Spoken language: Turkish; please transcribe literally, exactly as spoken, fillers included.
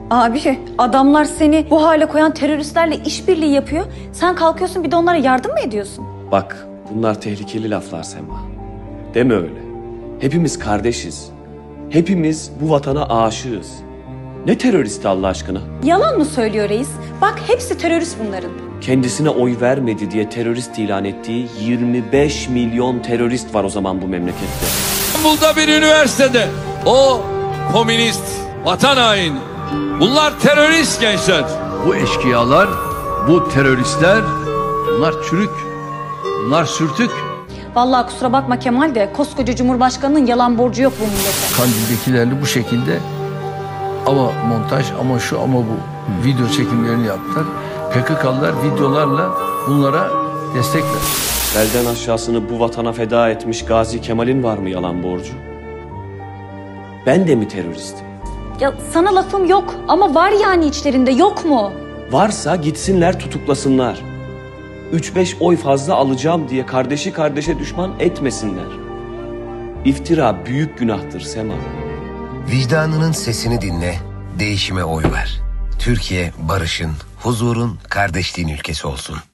Abi adamlar seni bu hale koyan teröristlerle işbirliği yapıyor. Sen kalkıyorsun bir de onlara yardım mı ediyorsun? Bak bunlar tehlikeli laflar Sema. Deme öyle. Hepimiz kardeşiz. Hepimiz bu vatana aşığız. Ne teröristi Allah aşkına? Yalan mı söylüyor reis? Bak hepsi terörist bunların. Kendisine oy vermedi diye terörist ilan ettiği yirmi beş milyon terörist var o zaman bu memlekette. İstanbul'da bir üniversitede o komünist, vatan haini. Bunlar terörist gençler. Bu eşkıyalar, bu teröristler, bunlar çürük, bunlar sürtük. Vallahi kusura bakma Kemal de koskoca Cumhurbaşkanı'nın yalan borcu yok bu millete. Kandil'dekilerle bu şekilde ama montaj ama şu ama bu video çekimlerini yaptılar. P K K'lılar videolarla bunlara destek ver. Belden aşağısını bu vatana feda etmiş Gazi Kemal'in var mı yalan borcu? Ben de mi teröristim? Ya sana lafım yok ama var yani içlerinde, yok mu? Varsa gitsinler tutuklasınlar. Üç beş oy fazla alacağım diye kardeşi kardeşe düşman etmesinler. İftira büyük günahtır Sema. Vicdanının sesini dinle, değişime oy ver. Türkiye barışın, huzurun, kardeşliğin ülkesi olsun.